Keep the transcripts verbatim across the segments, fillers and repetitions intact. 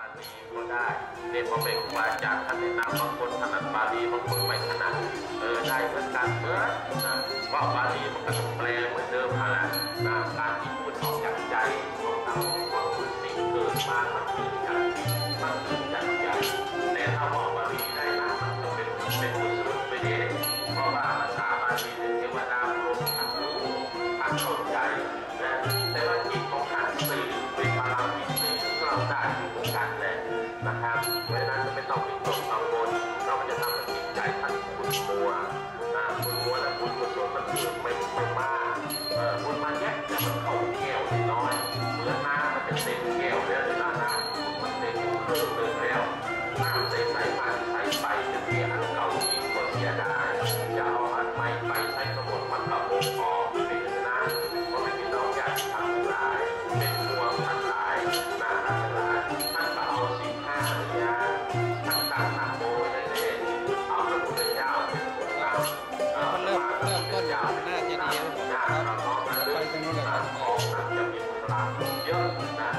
ลีก็ได้เรียกว่าเป็นครูบาอาจารย์ท่านแนะนำบางคนถนัดบาลีบางคนไม่ถนัดเออได้เหมือนกันเมื่อนะว่าบาลีมันก็ต้องแปลเหมือนเดิมอะไรนะการที่พูดออกจากใจของเราความรู้สึกเกิดมามันเกิดจากมันเกิดจากใจแต่ถ้าบอกบาลีได้นะมันก็เป็นเป็นกุศลไปเองเพราะว่าภาษาบาลีเป็นเทวดาพรหมท่านรู้ท่านเข้าใจนะแต่ว่าจิตของท่านสื่อเป็นพลังที่สื่อเราได้อยู่เหมือนกันแหละนะครับเพราะฉะนั้นไม่ต้องเป็นตกกังวลเราจะทำให้จิตใจท่านขุ่นมัวนะขุ่นมัวและบุญกุศลมันเกิดไม่ไม่มากเออบุญมันแยกแต่มันเข้าแก้วน้อยเหมือนน้ำมันจะเต็มแก้วแล้วหรือน้ำมันเต็มเครื่องเลยแล้วน้ำใส่ใส่มาใส่ไปจะเสียอันเก่าอีกก็เสียได้จะเอาอันใหม่ไปใช้ทั้งหมดมันก็โอ้พอเป็นนะเพราะไม่มีน้องอยากทำหลายเป็นหัวทั้งหลายหน้าทั้งหลายท่านก็เอาสิบห้าอย่างท่านตั้งนโมได้เลยเอาพระพุทธเจ้าเป็นคนนำมันเริ่มเริ่มต้นจากหน้าเจดีย์ครับไปตรงนู้นเลยครับของนั้นจะมีพลังเยอะนะ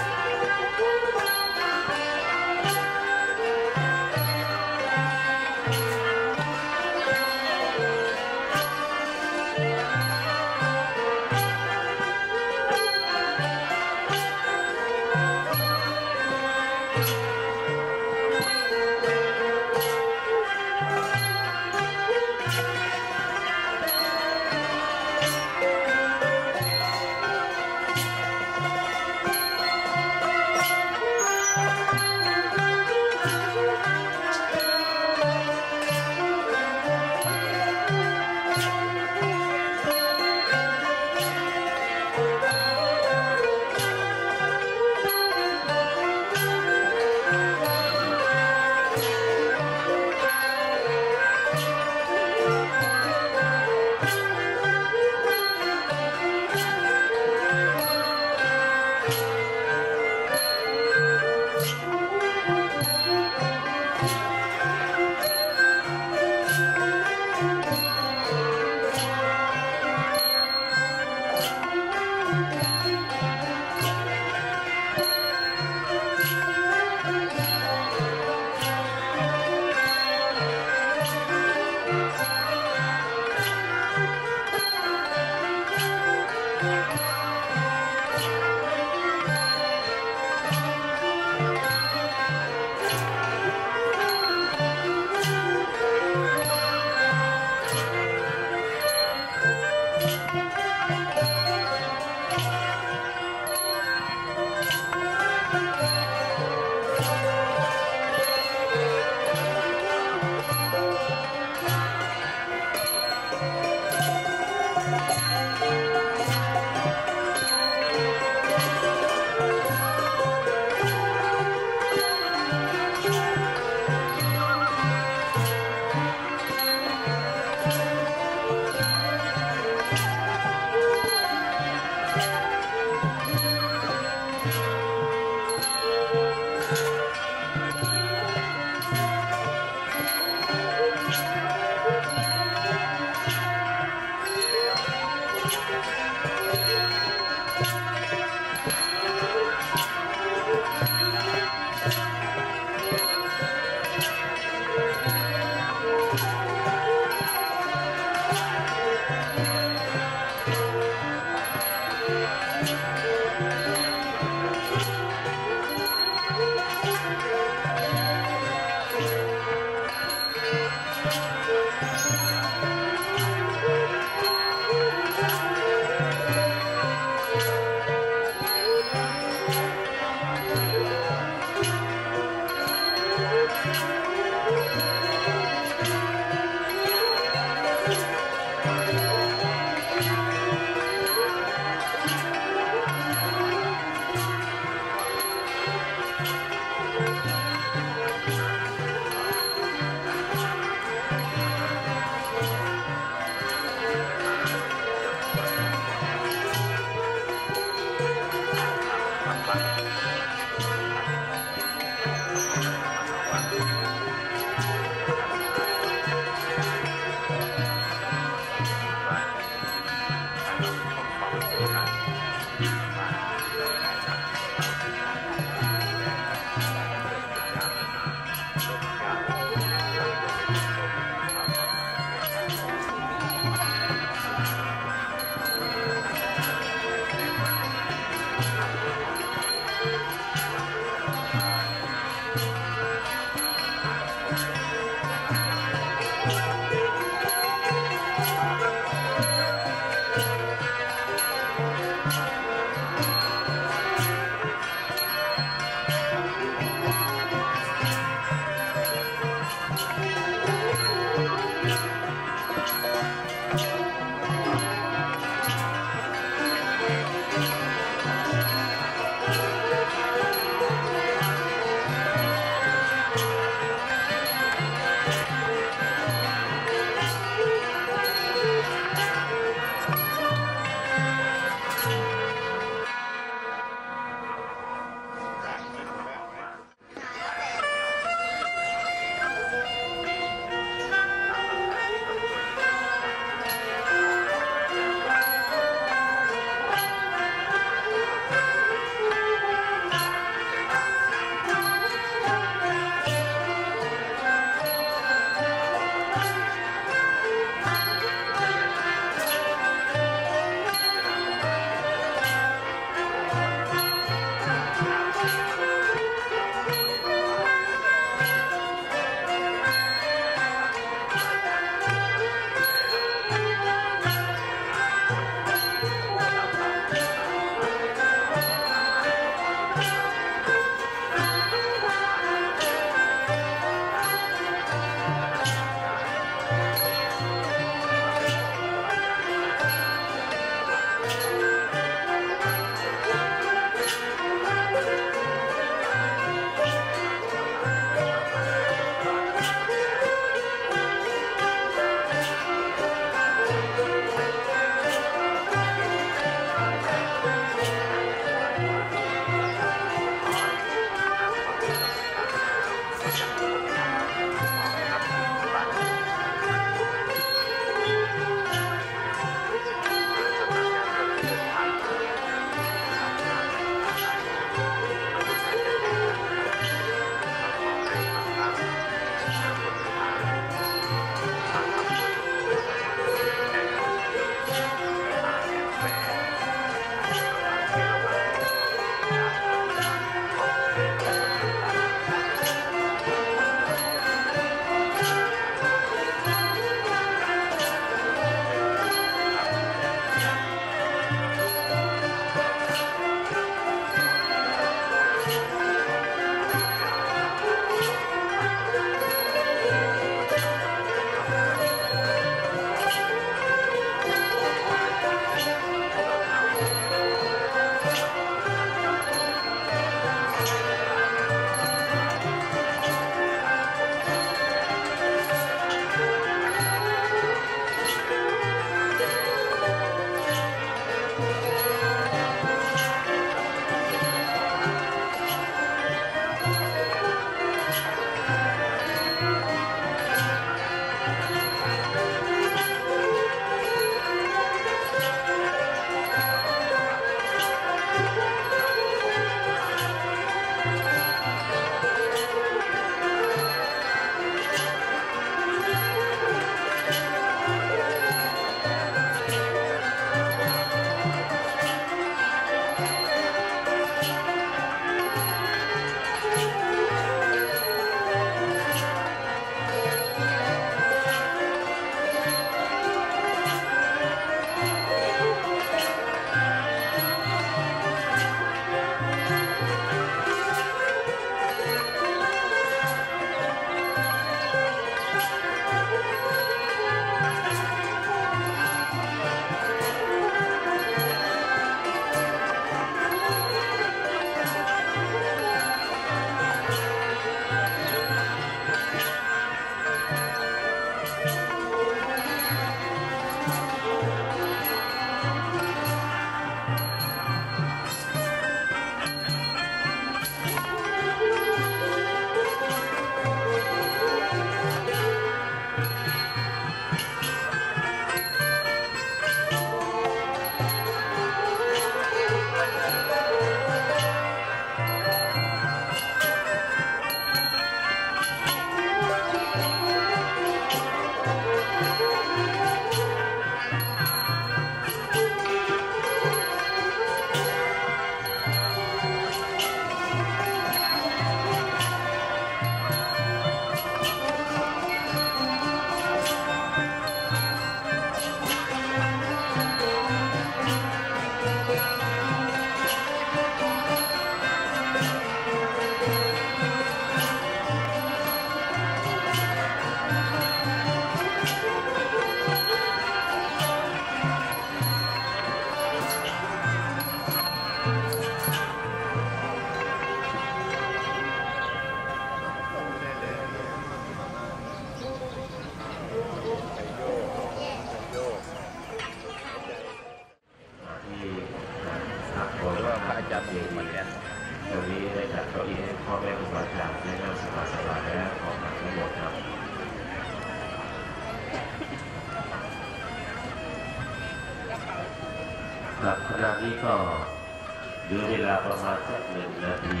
ณะนี้ก็เหลือเวลาประมาณสักหนึ่งนาที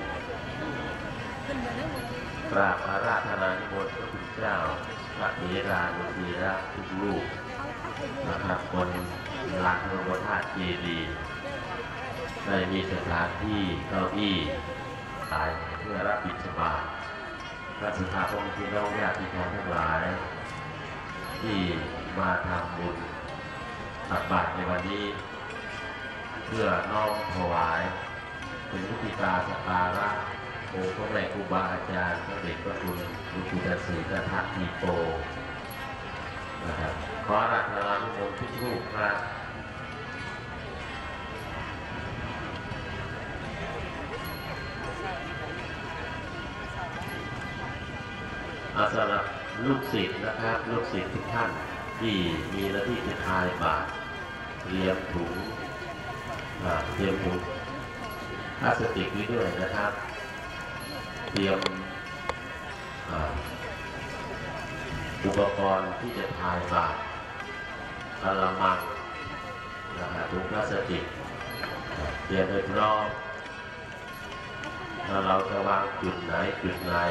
กราบอาราธนานิมนต์พระคุณเจ้าพระเถรานุทีระทุกรูปนะครับบนลานพระบรมธาตุเจดีย์ได้มีสถานที่เก้าอี้ตายเพื่อรับบิณฑบาตพระสุธาพงศ์พี่น้องญาติธรรมทั้งหลายที่มาทำบุญตักบาตรในวันนี้เพื่อน้อมถวายเป็นพุทธิตาสักการะองค์พระแม่ครูบาอาจารย์พระเดชพระคุณหลวงปู่ฤาษีกทัตทีโตนะครับขออาราธนานุโมทนาทุกรูปครับอาสำหรับลูกศิษย์นะครับลูกศิษย์ทุกท่านที่มีหน้าที่จะทายบาตรเตรียมถุงเตรียมถุงพลาสติกไว้ด้วยนะครับเตรียมอุปกรณ์ที่จะทายบาตรกระมังนะครับถุงพลาสติกเตรียมให้พร้อมถ้าเราจะวางจุดไหนจุดไหน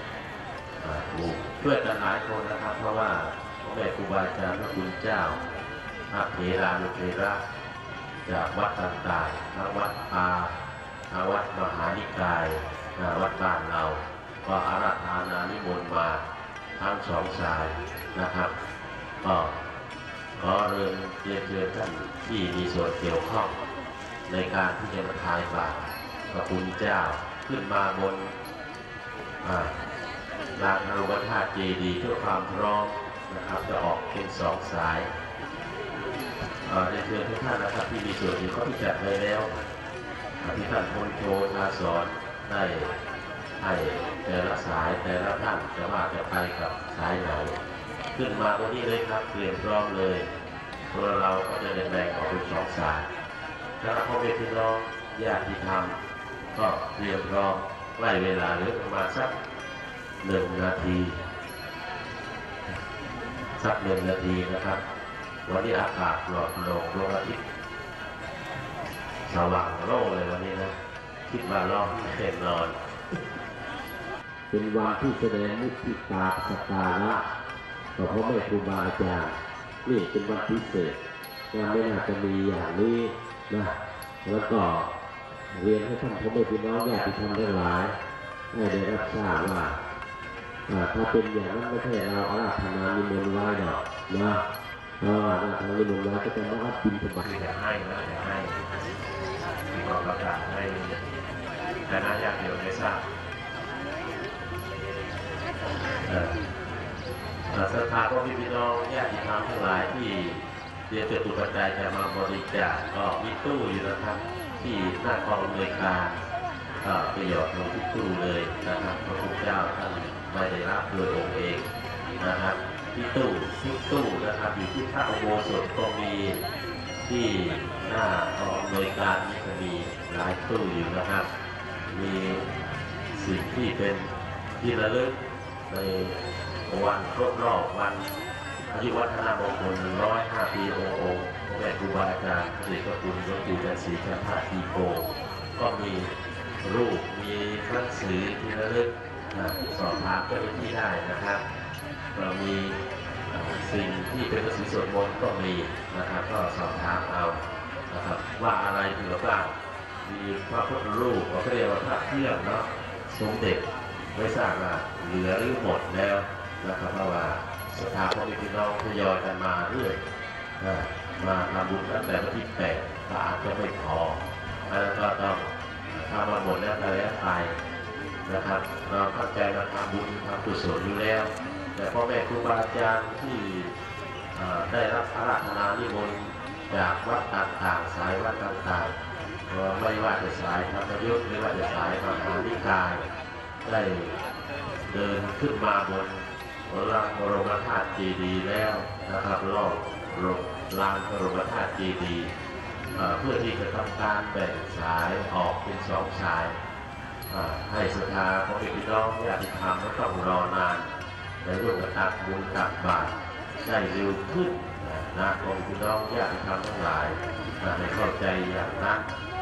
ช่วยกันหลายคนนะครับเพราะว่าพระแม่ครูบาอาจารย์พระคุณเจ้าพระเถรานุเถระจากวัดต่างๆทั้งวัดป่าทั้งวัดมหานิกายวัดบ้านเราก็อาราธนานิมนต์มาทั้งสองสายนะครับก็ขอเรียนเรียนเชิญท่านที่มีส่วนเกี่ยวข้องในการที่จะมาทายบาตรพระคุณเจ้าขึ้นมาบนลานพระบรมธาตุเจดีย์เพื่อความพร้อมนะครับจะออกเป็นสองสายในเชิญทุกท่านนะครับที่มีส่วนที่เขาที่จัดไว้แล้วที่ท่านพลโทธาสอนได้ให้แต่ละสายแต่ละท่านจะว่าจะไปกับสายไหนขึ้นมาตรงนี้เลยครับเตรียมพร้อมเลยเพราะเราก็จะแบ่งออกเป็นสองสายถ้าเราพ่อแม่พี่น้องญาติธรรมก็เตรียมพร้อมใกล้เวลาเหลือประมาณสักหนึ่งนาทีสักหนึ่งนาทีนะครับวันนี้อากาศปลอดโปร่งดวงอาทิตย์สว่างโล่เลยวันนี้นะคิดว่าร้อนแน่นอนเป็นวันที่แสดงมุทิตาสักการะต่อพระแม่ครูบาอาจารย์นี่เป็นวันพิเศษงานไม่น่าจะมีอย่างนี้นะแล้วก็เรียนให้ท่านพ่อแม่พี่น้องญาติธรรมทั้งหลายได้รับทราบว่าถ้าเป็นอย่างนั้นไม่ใช่เราอาราธนานิมนต์ไว้หรอกนะอาราธนานิมนต์ไว้ก็จะมารับบิณฑบาตจะให้นะจะให้มีความประกาศให้แต่น่าอยากเดียวได้ทราบศรัทธาพ่อพี่น้องญาติธรรมทั้งหลายที่เรียนเกิดตุปัจจัยจะมาบริจาคก็มีตู้อยู่นะครับที่หน้ากองอำนวยการก็ประโยชน์ลงที่ตู้เลยนะครับพระพุทธเจ้าท่านไม่ได้รับโดยองค์เองนะครับที่ตู้ทุกตู้นะครับอยู่ที่พระอุโบสถก็มีที่หน้ากองอำนวยการนี่ก็มีหลายตู้อยู่นะครับมีสิ่งที่เป็นที่ระลึกในวันครบรอบวันอายุวัฒนมงคลหนึ่งร้อยห้าปีองค์องค์พระแม่ครูบาอาจารย์พระเดชพระคุณหลวงปู่ฤาษีกทัตทีโกก็มีรูปมีหนังสือที่ระลึกสอบถามเจ้าหน้าที่ได้นะครับเรามีสิ่งที่เป็นหนังสือสวดมนต์ก็มีนะครับก็สอบถามเอานะครับว่าอะไรเหลือบ้างมีพระพุทธรูปเขาเรียกว่าพระเครื่องเนาะสมเด็จไม่ทราบว่าเหลือหรือหมดแล้วนะครับเพราะว่าศรัทธาของพี่น้องทยอยกันมาเรื่อยมาทำบุญตั้งแต่วันที่แปดอาจจะไม่พอแล้วก็ต้องทำมาหมดแล้วแต่แล้วไปนะครับเราตั้งใจมาทำบุญทำกุศลอยู่แล้วแต่พ่อแม่ครูบาอาจารย์ที่ได้รับอาราธนานิมนต์จากวัดต่างๆสายวัดต่างๆไม่ว่าจะสายธรรมยุทธ์หรือว่าจะสายมหานิกายได้เดินขึ้นมาบนลานบรมธาตุเจดีย์แล้วนะครับรอบลานบรมธาตุเจดีย์เพื่อที่จะทำการแบ่งสายออกเป็นสองสายให้ศรัทธาของพี่น้องญาติธรรมไม่ต้องรอนานในเรื่องการตักบุญตักบาตรได้เร็วขึ้นนะของพี่น้องญาติธรรมทั้งหลายนะให้เข้าใจอย่างนั้น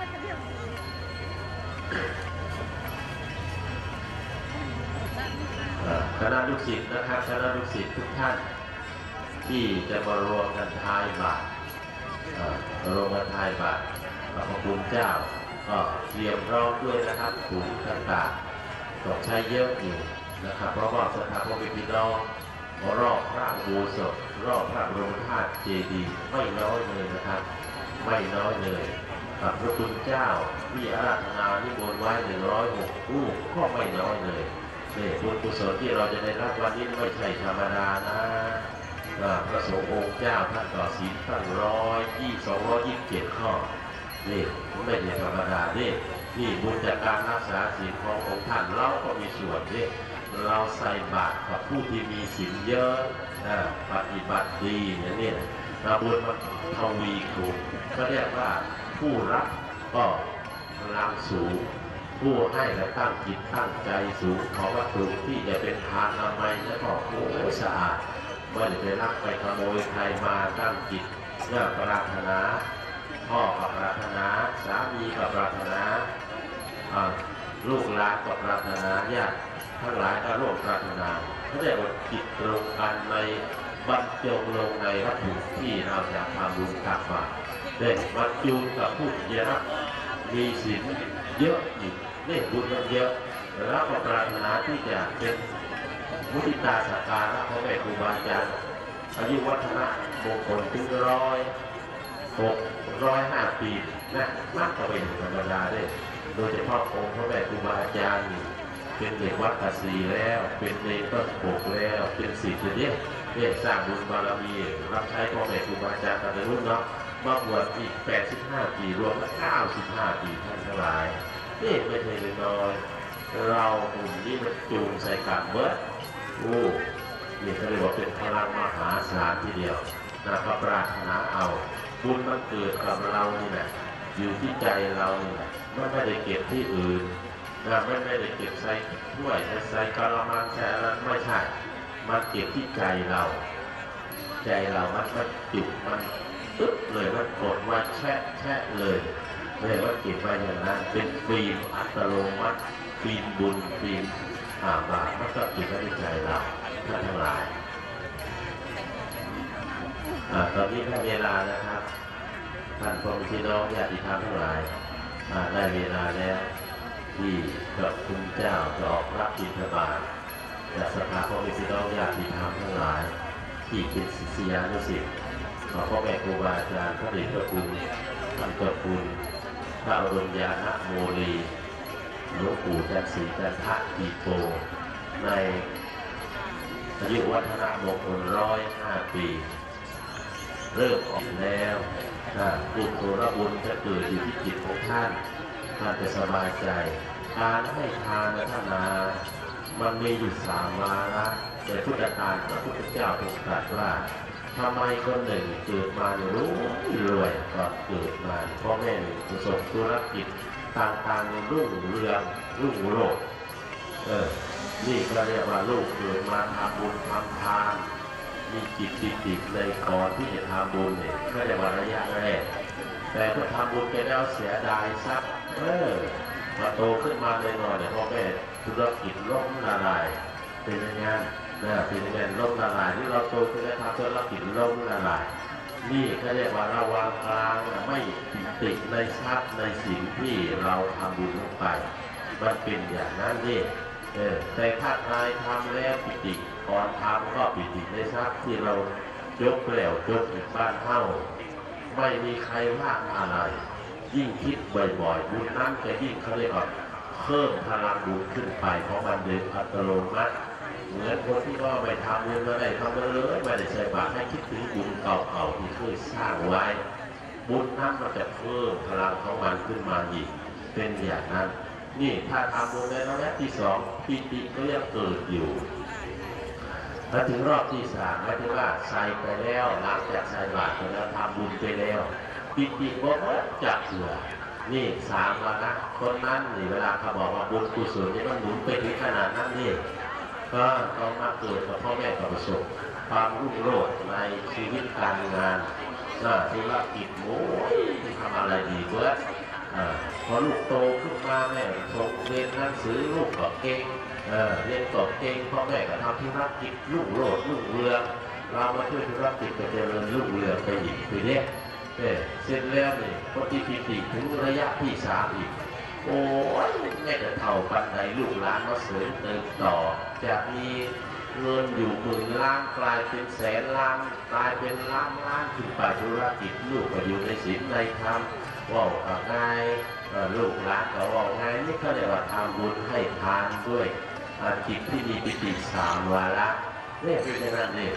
คณะลูกศิษย์นะครับคณะลูกศิษย์ทุกท่านที่จะมารวมกันทายบาตรรวมกันทายบาตรพระคุณเจ้าก็เตรียมพร้อมด้วยนะครับถุงต่างๆต้องใช้เยอะอยู่นะครับเพราะว่าสถาบันพี่น้องรอบพระอุโบสถรอบพระบรมธาตุเจดีย์ไม่น้อยเลยนะครับไม่น้อยเลยพระคุณเจ้าที่อาราธนานิมนต์ไว้หนึ่งร้อยหกรูปก็ไม่น้อยเลยเนี่ยบุญกุศลที่เราจะได้รับวันนี้ไม่ใช่ธรรมดานะพระสงฆ์องค์เจ้าท่านต่อศีลตั้งร้อยยี่สองร้อยยี่สิบเจ็ดข้อนี่ไม่ใช่ธรรมดานี่นี่บุญจากการรักษาศีลขององค์ท่านเราก็มีส่วนนี่เราใส่บาตรกับผู้ที่มีศีลเยอะนะปฏิบัติดีเนี่ยนี่นะบุญมันทวีคูณก็เรียกว่าผู้รับก็พลังสูงผู้ให้และตั้งจิตตั้งใจสูงของวัตถุที่จะเป็นทานนามัยและก็โอ้สะอาดไม่ได้ไปรักไปขโมยใครมาตั้งจิตเพื่อปรารถนาพ่อกับปรารถนาสามีกับปรารถนาลูกหลานกับปรารถนาญาติทั้งหลายก็ร่วมปรารถนาเขาเรียกว่าจิตตรงกันในบรรจงลงในวัตถุที่เราอยากทำบุญตักบาตรได้บรรจุกับผู้ที่รับมีศีลเยอะอีกได้บุญเยอะแล้วก็ปรารถนาที่จะเป็นมุทิตาสักการะพระแม่ครูบาอาจารย์อายุวัฒนะมงคลถึงร้อยหกร้อยห้าปีนะมากกว่าเป็นธรรมดาได้โดยเฉพาะองค์พระแม่ครูบาอาจารย์เป็นเด็กวัดภาษีแล้วเป็นเนรต้นโบกแล้วเป็นศิษย์เนี่ยเรียกสร้างบุญบารมีรับใช้พ่อแม่ครูบาอาจารย์กันในรุ่นเนาะมาบวชอีกแปดสิบห้าปีรวมแล้วเก้าสิบห้าปีท่านทั้งหลายนี่ไม่ใช่น้อยเรากลุ่มนี้มันจูงใส่กับเบิร์ดโอ้นี่เขาเรียกว่าเป็นพลังมหาศาลทีเดียวนะพระปรารถนาเอาบุญมันเกิดกับเรานี่แหละอยู่ที่ใจเรานี่แหละไม่ได้เก็บที่อื่นนะไม่ไม่ได้เก็บใส่ถ้วยใส่กะละมังใส่อะไรไม่ใช่มันเก็บที่ใจเราใจเรามันมันจุกมันตึ๊บเลยมันกดว่าแช่แช่เลยไม่ได้ว่าเก็บไว้อย่างนั้นเป็นฟิล์มอัตโนมัติฟิล์มบุญฟิล์มอาบามันก็ติดไว้ในใจเราท่านทั้งหลายตอนนี้ได้เวลานะครับท่านพ่อพี่น้องญาติธรรมทั้งหลายได้เวลาแล้วที่พระคุณเจ้าจะออกรับบิณฑบาตจากสภาพ่อพี่น้องญาติธรรมทั้งหลายที่เป็นศิษยานุศิษย์ของพ่อแม่ครูบาอาจารย์พระเดชพระคุณท่านเจ้าคุณพระอรุณญาณโมลีหลวงปู่จันทร์ศรีจันทะปีโตในอายุวัฒนมงคลร้อยห้าปีเริ่มออกแล้วบุญโสรบุญจะเกิดอยู่ที่จิตของท่านท่านจะสบายใจการให้ทานนะท่านนามันมีอยู่สามวาระแต่พุทธการพระพุทธเจ้าทรงตรัสว่าทำไมคนหนึ่งเกิดมาเนี่ยรู้รวยก่อนเกิดมาพ่อแม่ประสบธุรกิจต่างๆรุ่งเรืองรุ่งโรจน์เออนี่ก็เรียกว่าลูกเกิดมาทำบุญทำทานมีจิตติดในก่อนที่จะทำบุญเนี่ยไม่ได้ว่าระยะแรกแต่พอทำบุญไปแล้วเสียดายทรัพย์เออมาโตขึ้นมาเลยหน่อยเนี่ยพ่อแม่ธุรกิจล้มละลายเป็นยังไงนะเป็นยังไงล้มละลายที่เราโตขึ้นแล้วทำธุรกิจล้มละลายนี่เขาเรียกว่าระวังกลางไม่ติดในทรัพย์ในสิ่งที่เราทำบุญลงไปมันเป็นอย่างนั้นนี่เออแต่ถ้านายทำแล้วปิติก่อนทำก็ปิติในทรัพย์ที่เรายกแล้วยกในบ้านเท่าไม่มีใครว่าอะไรยิ่งคิดบ่อยๆบุญนั้นจะยิ่งเขาเรียกว่าเพิ่มพลังบุญขึ้นไปเพราะมันเดินอัตโนมัติเหมือนคนที่ก็ไม่ทำบุญมาได้ทำมาเลยไม่ได้ใส่บาตรให้คิดถึงบุญเก่าๆที่เคยสร้างไว้บุญนั้นมันจะเพิ่มพลังของมันขึ้นมาอีกเป็นอย่างนั้นนี่ถ้าทำบุญในระยะที่สองปิติก็ยังเกิดอยู่ถ้าถึงรอบที่สามหมายถึงว่าใส่ไปแล้วหลังจากใส่บาตรไปแล้วทำบุญไปแล้วปิติก็จะเกิดนี่สามวันนะคนนั้นนี่เวลาเขาบอกว่าบุญกุศลนี่มันหนุนไปถึงขนาดนั้นนี่ก็ต้องมาเกิดกับพ่อแม่กับประสบความรุ่งโรจน์ในชีวิตการงานธุรกิจโอ้ยทำอะไรดีเพื่อพอลูกโตขึ้นมาแม่ส่งเรียนหนังสือลูกก็เก่งเรียนก็เก่งพ่อแม่ก็ทำธุรกิจรุ่งโรจน์รุ่งเรืองเรามาช่วยธุรกิจก็เจริญรุ่งเรืองไปอีกทีนี้เสร็จแล้วนี่พอที่พิธีถึงระยะที่สามอีกโอ้ยแม่จะเท่าปันใดลูกหลานมาเสริมเติมต่อจะมีเงินอยู่หมื่นล้านกลายเป็นแสนล้านกลายเป็นล้านล้านถึงไปธุรกิจลูกก็อยู่ในศีลในธรรมว่าง่ายลูกหลานก็ว่าง่ายนี่เขาเรียกว่าทำบุญให้ทานด้วยกิจที่มีปิติสามวาระเนี่ยเป็นอย่างนั้นเอง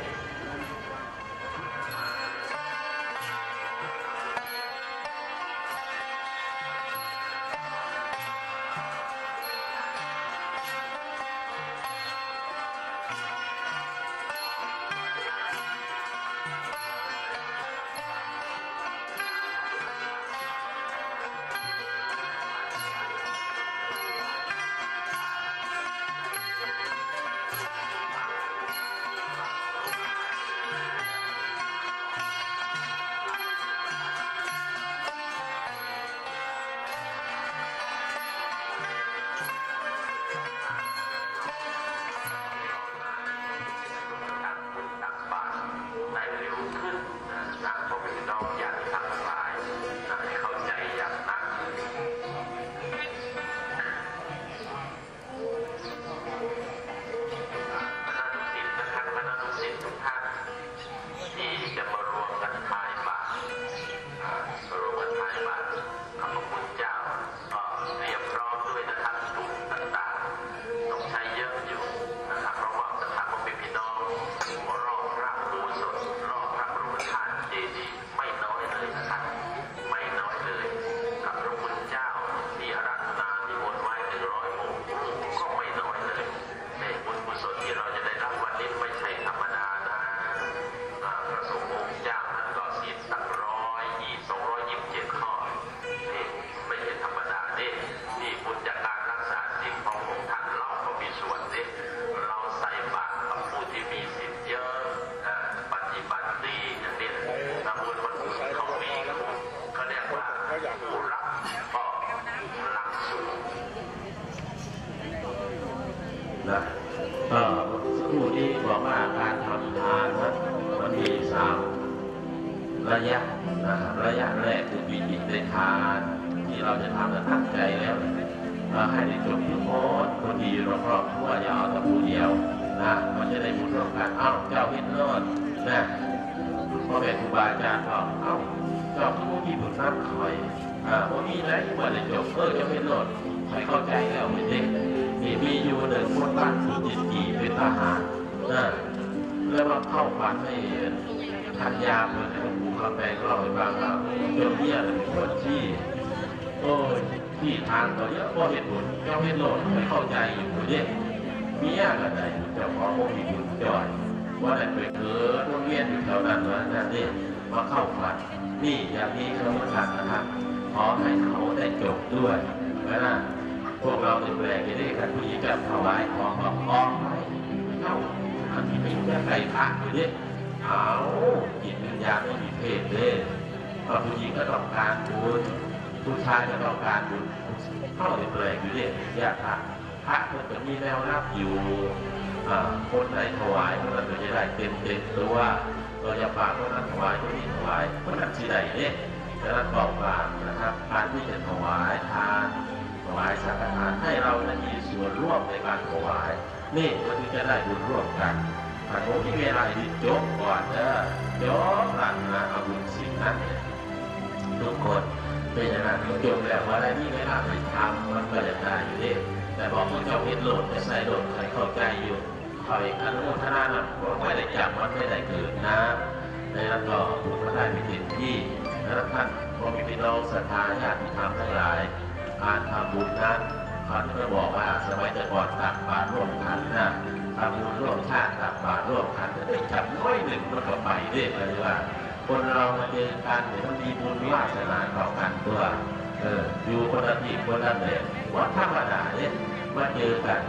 นะก็ผู้นี้บอกว่าการทำทานนะมันมีสามระยะนะครับระยะแรกคือวิจิตในทานที่เราจะทำและตั้งใจแล้วให้ได้จบทุกคนคนดีเราครอบครัวอย่าเอาแต่ผู้เดียวนะมันจะได้บุญร่วมกันเอ้าเจ้าเห็นโน่นนะพ่อแม่ครูบาอาจารย์บอกเอ้าเจ้าผู้มีบุญนักคอยอ่าพวกนี้นะที่ว่าจะจบเออเจ้าเห็นโน่นคอยเข้าใจแล้วไม่ได้มีมีอยู่หนึ่งคนบ้านสุจิตกีเป็นทหารนะแล้วมาเข้าฝันให้ทันยาเหมือนหลวงปู่คำแปลงเล่าให้ฟังว่าเจ้าเนี่ยเป็นคนที่โอ้ยที่ทางต่อเยอะพอเห็นบุญเจ้าเห็นโลดไม่เข้าใจอยู่เนี่ยเมียกันไหนเจ้าของพวกมีบุญจ่อยว่าแต่ไปเกิดโรงเรียนอยู่แถวนั้นว่านั่นนี่มาเข้าฝันนี่อย่างนี้เขาเหมือนกันนะครับขอให้เขาได้จบด้วยนะพวกเราในแปลงนี้กันผู้หญิงจะถวายของบอกออกไปเข้าอันที่ไม่แค่ไก่พระอยู่เนี่ยเอาจิตวิญญาณไม่มีเพศเลยผู้หญิงก็ต้องการบุญผู้ชายก็ต้องการบุญเข้าในแปลงอยู่เนี่ยยากพระพระมันจะมีแนวรับอยู่คนไหนถวายคนนั้นจะได้เต็มเต็มตัวเราจะฝากคนนั้นถวายคนนี้ถวายคนนั้นที่ใดเนี่ยจะรับบอกฝากนะครับการที่จะถวายทานถวายสังฆทานให้เราได้มีส่วนร่วมในการถวายนี่มันจะได้บุญร่วมกันถ้าผมมีเวลาดีจบก่อนเด้อจบหลังนะเอาบุญสิ่งนั้นทุกคนเป็นอย่างนั้นจบแล้วว่าอะไรที่เวลาไปทำมันก็จะได้อยู่ดิแต่บอกว่าเจ้าเห็นโหลดจะใส่โหลดใครเข้าใจอยู่คอยอนุโมทนานะบอกไม่ได้จับมันไม่ได้เกิดนะในนั้นก็บุญก็ได้มีติดที่แล้วท่านพอมีพี่น้องศรัทธาญาติธรรมทั้งหลายการทำบุญนั้นเขาจะบอกว่าสมัยแต่ก่อนตักบาตรร่วมกันนะทำบุญร่วมชาติตักบาตรร่วมกันจะได้จับน้อยหนึ่งมันก็ไปเรื่อยๆว่าคนเรามาเจอกันเนี่ยมันมีบุญวาสนาต่อกันตัวเอออยู่คนละที่คนละแบบวัดธรรมดาเนี่ยมาเจอกัน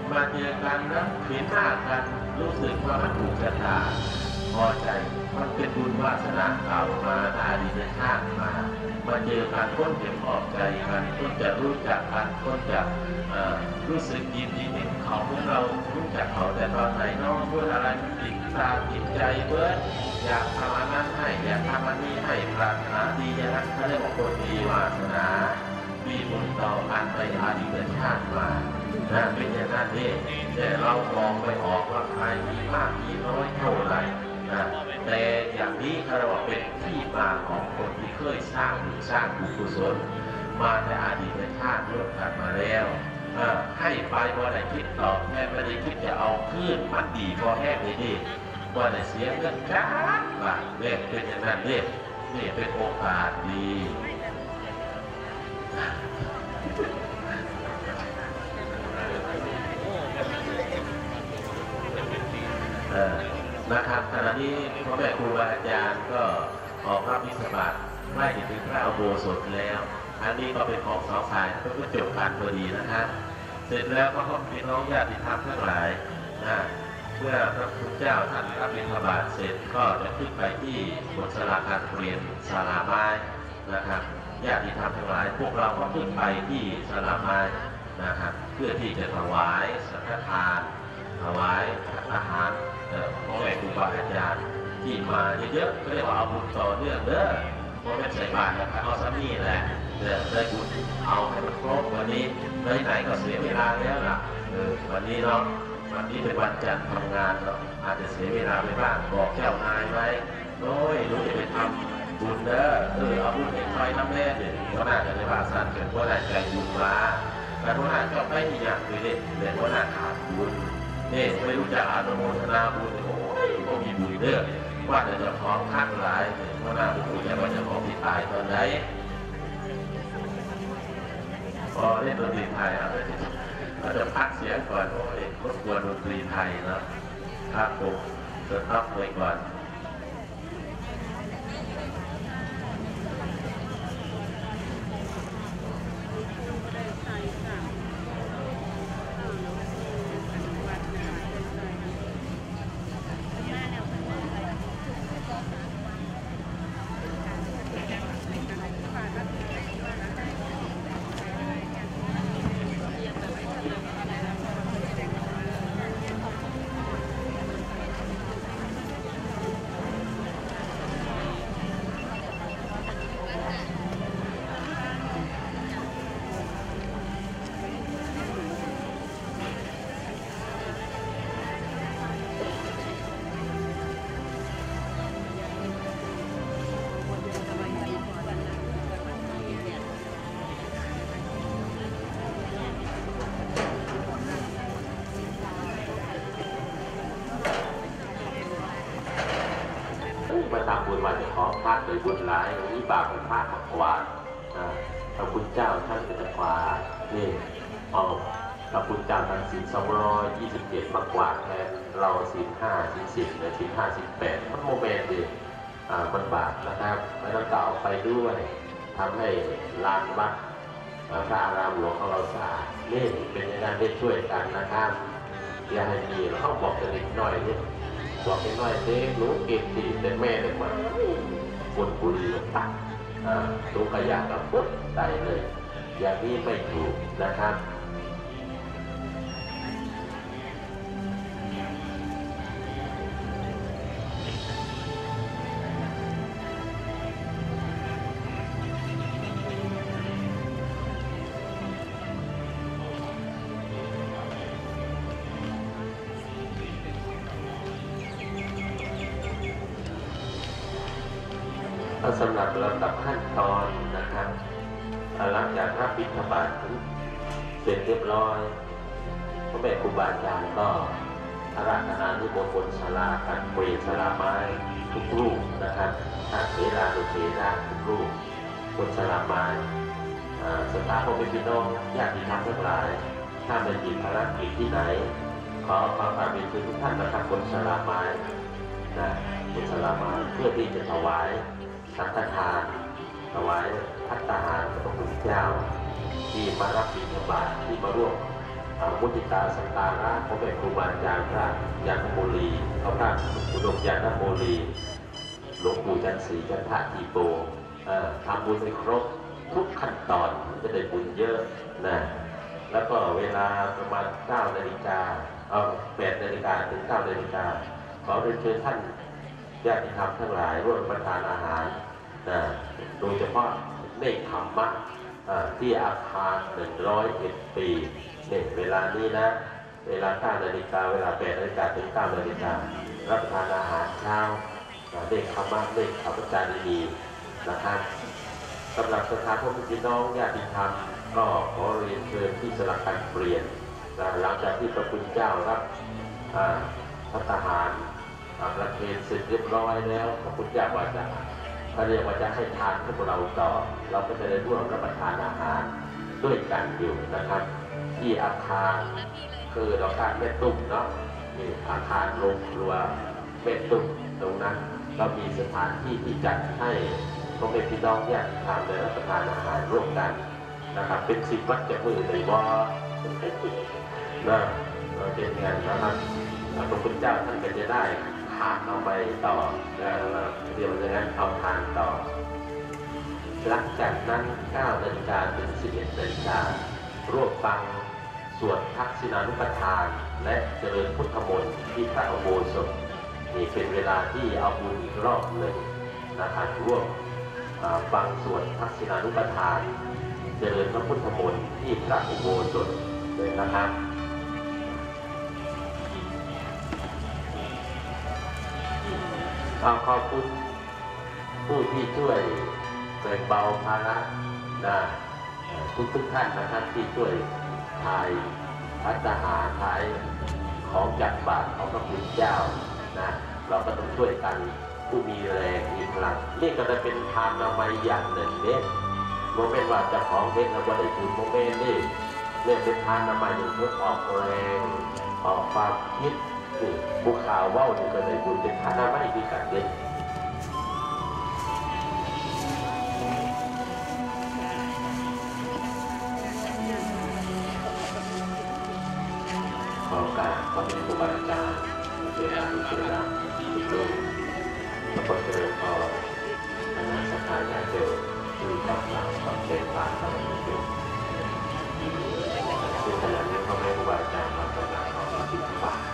มาเจอกันนะเห็นหน้ากันรู้สึกว่ามันถูกชะตาพอใจมันเป็นบุญวาสนาเก่ามาอดีตชาติมามาเจอกันคนเห็นออกใจกันคนจะรู้จักกันคนจะรู้สึกยินดีเห็นเขาพวกเรารู้จักเขาแต่ตอนไหนน้องพูดอะไรติดตาติดใจเบิร์ดอยากทำอันนั้นให้อยากทำอันนี้ให้ปรารถนาดีอย่างนั้นเขาเรียกว่าคนมีวาสนามีบุญต่อกันไปอดีตชาติมานะเป็นอย่างนั้นนี่แต่เรามองไปออกว่าใครมีมากมีน้อยเท่าไหร่นะแต่อย่างนี้เขาเรียกว่าเป็นที่มาของคนที่เคยสร้างบุญสร้างกุศลมาในอดีตชาติร่วมกันมาแล้วให้ไปว่าได้คิดตอบแทนไม่ได้คิดจะเอาขึ้นมันดีพอแห้งเลยดิว่าได้เสียเงินจ้าว่าเนี่ยเป็นอย่างนั้นเนี่ยนี่เป็นโอกาสดีนะครับขณะนี้พ่อแม่ครูบาอาจารย์ก็ออกรับบิณฑบาตใกล้ถึงพระอุโบสถแล้วอันนี้ก็เป็นของสองฝ่ายก็จบการพอดีนะครับเสร็จแล้วก็ต้องพี่น้องญาติธรรมทั้งหลายนะเมื่อพระคุณเจ้าท่านรับบิณฑบาตเสร็จก็จะขึ้นไปที่บนศาลาการเปลี่ยนศาลาไม้นะครับญาติธรรมทั้งหลายพวกเราก็ขึ้นไปที่ศาลาไม้นะครับเพื่อที่จะถวายสังฆทานถวายอาหารพ่อแม่ครูบาอาจารย์ที่มาเยอะๆก็เรียกว่าเอาบุญต่อเนื่องเด้อพ่อแม่ใส่บาตรนะครับเอาซ้ำนี่แหละได้บุญเอาให้มันครบวันนี้ไหนๆก็เสียเวลาแล้วล่ะเออวันนี้เนาะวันนี้เป็นวันจันทร์ทำงานเนาะอาจจะเสียเวลาไปบ้างบอกเจ้านายไว้โอ้ยรู้จะไปทำบุญเด้อเออเอาบุญให้ใครน้ำแน่เดี๋ยวก็น่าจะในบาสันเป็นว่าน่าใจบุญมาแต่ว่าน่าจะไม่มีอย่างเลยเนี่ยเดี๋ยวว่าน่าขาดบุญนี่ไม่รู้จักอนุโมทนาบุญโอ้ยก็มีบุญเด้อว่าจะจะท้องข้างหลายเนี่ยว่าน่าบุญแต่ว่าจะของที่ตายตอนไหนพอเล่นดนตรีไทยอะไรเราจะพักเสียงก่อนโอ้ยรบกวนดนตรีไทยนะครับผมจะพักไว้ก่อนมาทำบุญวันขอพระโดยบุญหลายวิบากของพระมากกว่าพระคุณเจ้าท่านเป็นกว่านี่เอาพระคุณเจ้าท่านศีลสองร้อยยี่สิบเจ็ดมากกว่าแทนเราศีลห้าศีลสิบหรือศีลห้าสิบแปดมันโมเมนต์ดิมันบาปนะครับไม่ต้องต่อไปด้วยทำให้ลานวัดพระอารามหลวงของเราสะอาดนี่เป็นงานได้ช่วยกันนะครับอย่าให้มีเราต้องบอกกันอีกหน่อยนี่บอกกันหน่อยเด็กรู้เก็บดีแต่แม่เด็กมาคนบุรีตักตัวขยะกับปุ๊บใส่เลยอย่างนี้ไม่ถูกนะครับสำหรับลำดับขั้นตอนนะครับหลังจากรับบิณฑบาตเสร็จเรียบร้อยพระแม่ครูบาอาจารย์ก็อาราธนานุโมทนาศาลาการเปลี่ยนศาลาไม้ทุกรูปนะครับพระเถรานุเถระทุกรูปบนศาลาไม้สถาพเป็นพี่น้องญาติธรรมทั้งหลายถ้าเป็นจิตภารกิจที่ไหนขอความกราบเรียนทุกท่านนะครับบนศาลาไม้นะบนศาลาไม้เพื่อที่จะถวายสังฆทานถวายภัตตาหารพระพุทธเจ้าที่มารับบิณฑบาตที่มาร่วมมุติตาสักการะพระแม่ครูบาอาจารย์พระยานโมลีพระพระอุดมยานโมลีหลวงปู่จันทร์ศรีจันทะทีโปทำบุญให้ครบทุกขั้นตอนจะได้บุญเยอะนะแล้วก็เวลาประมาณเก้านาฬิกาเอาแปดนาฬิกาถึงเก้านาฬิกาขอเรียนเชิญท่านญาติธรรมทั้งหลายร่วมประทานอาหารนะโดยเฉพาะเนกธรรมะที่อาคารหนึ่งร้อยเอ็ดปีเนี่ยเวลานี้นะเวลาเก้านาฬิกาเวลาแปดนาฬิกาถึงเก้านาฬิการับประทานอาหารเช้าเนกธรรมะเนกขับจารีนีนะครับสำหรับสถานพวกพี่น้องญาติธรรมก็ขอเรียนเชิญที่สลับกันเปลี่ยนหลังจากที่พระคุณเจ้ารับพระทหารประเคนเสร็จเรียบร้อยแล้วพระคุณเจ้าว่าจะเขาเรียกว่าจะให้ทานพวกเราต่อเราก็จะได้ร่วมรับประทานอาหารด้วยกันอยู่นะครับที่อาคารคืออาคารแม่ตุ้มเนาะนี่อาคารโรงครัวแม่ตุ้มตรงนั้นเรามีสถานที่ที่จัดให้พ่อแม่พี่น้องญาติธรรมได้รับประทานอาหารร่วมกันนะครับเป็นสิบวัดจะมือในบ่อนะเป็นงานนะครับพระคุณเจ้าท่านก็จะได้ทานเอาไปต่อเดี๋ยวอย่างนั้นเอาทานต่อหลังจากนั้นเก้านาฬิกาถึงสิบเอ็ดนาฬิการ่วมฟังสวดทักษิณานุปทานและเจริญพุทธมนต์ที่พระอุโบสถนี่เป็นเวลาที่เอาบุญอีกรอบหนึ่งนะครับร่วมฟังสวดทักษิณานุปทานเจริญพระพุทธมนต์ที่พระอุโบสถเลยนะครับขอบคุณผู้ที่ช่วยแบ่งเบาภาระนะทุกทุกท่านนะครับที่ช่วยถ่ายพัฒนาถ่ายของจากบาทของพระคุณเจ้านะเราก็ต้องช่วยกันผู้มีแรงมีพลังนี่ก็จะเป็นทานนามัยอย่างหนึ่งเนี่ยโมเมนต์ว่าจะของเล่นเราก็ได้บุญโมเมนต์นี่เรื่องเป็นทานนามัยหนึ่งเพื่อออกแรงออกความคิดบุคคลว่านี่ก็ได้บุญเป็นทานนามัยที่กันเด่นขอการขอเป็นครูบาอาจารย์เวลาที่เวลาที่ลูกพระพุทธเจ้าพอคณะสังฆญาติโยมที่กำลังบำเพ็ญทานบารมีอยู่ซึ่งขณะนี้พ่อแม่ครูบาอาจารย์เรากำลังขอบิณฑบาต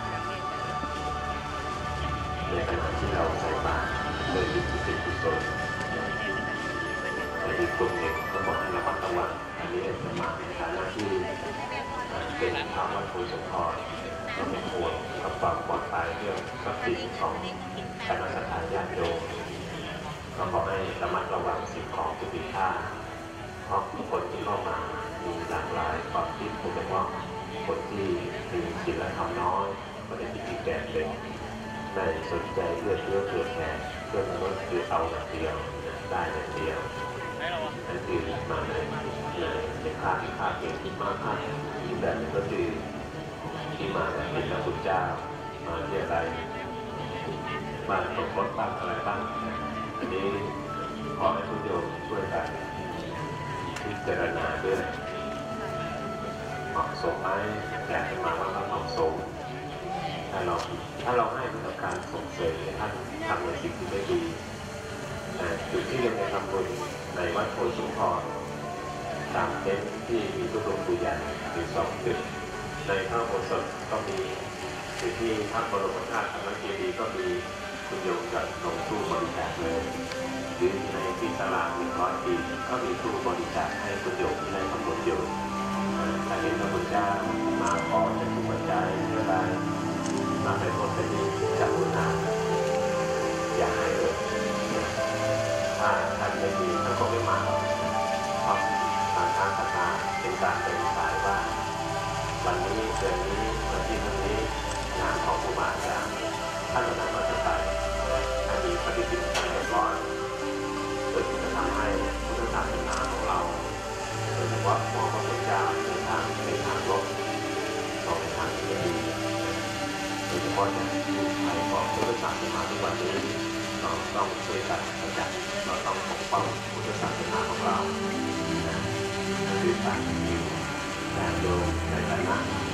ในขณะที่เราใส่บาตรโดยยึดที่เป็นกุศลแต่อีกกลุ่มหนึ่งก็บอกให้ระมัดระวังอันนี้จะมาในฐานะที่เป็นชาววัดโพธิ์สมพรก็เป็นห่วงกับความปลอดภัยเรื่องทรัพย์สินของคณะสังฆญาติโยมก็ขอให้ระมัดระวังสิ่งของที่มีค่าเพราะคนที่เข้ามามีหลากหลายความคิดโดยเฉพาะคนที่มีศีลธรรมน้อยก็ได้คิดที่แก่เป็นในสนใจเลือดเลือดเกิดแทนเพื่อมันก็คือเอาอย่างเดียวได้อย่างเดียวนั่นคือมาในในค่าที่ค่าเกินที่มากขึ้นอีกแบบนึงก็คือที่มาเป็นพระพุทธเจ้ามาเรียกอะไรบ้านตกรถบ้านอะไรบ้างอันนี้ขอให้ทุกโยมช่วยกันพิจารณาด้วยเหมาะสมไหมแต่มาว่าเหมาะสมถ้าเราถ้าเราให้เป็นการส่งเสริมให้ท่านทำในสิ่งที่ไม่ดีแต่จุดที่เราจะทำบุญในวัดโพธิ์สมพรตามเต็นท์ที่มีทุกโรงปู่ใหญ่ถึงสองจุดในพระอุโบสถก็มีจุดที่พระบรมธาตุธรรมเจดีย์ก็มีคุณโยมกับลงตู้บริจาคเลยหรือในที่ตลาดหนึ่งร้อยปีก็มีตู้บริจาคให้คุณโยมที่ได้กำหนดอยู่แต่เห็นพระพุทธเจ้ามาขอจะถูกปัจจัยเพื่อได้มาเป็นคนเป็นดีจากอุณาอยากให้เลยถ้าท่านไม่ดีท่านก็ไม่มาเพราะการทางศรัทธาเป็นการเป็นสายว่าวันนี้เดือนนี้วันที่วันนี้งานของครูบาอาจารย์ท่านเหล่านั้นก็จะไปถ้ามีปฏิทินการเรียบร้อยโดยที่จะทำให้พุทธศาสนาของเราโดยเฉพาะมองพระพุทธเจ้าในทางในทางลบมองในทางที่ไม่ดีโดยเฉพาะในไทยของพุทธศาสนาทุกวันนี้เราต้องช่วยกันขยันเราต้องปกป้องพุทธศาสนาของเราคือการอยู่แต่โดยในฐานะ